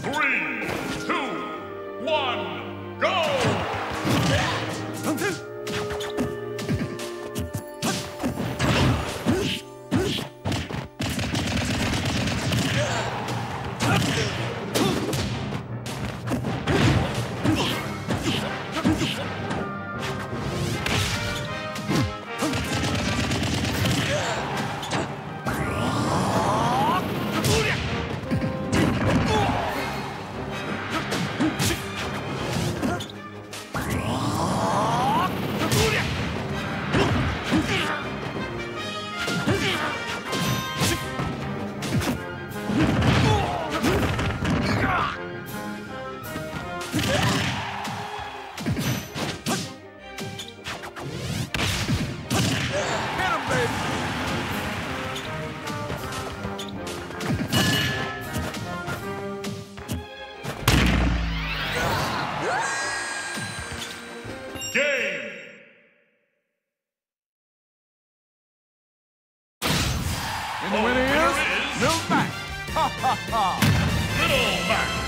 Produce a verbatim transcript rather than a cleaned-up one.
Three, two, one, go! Game! And the winner is Little Mac. Ha ha ha! Little Mac!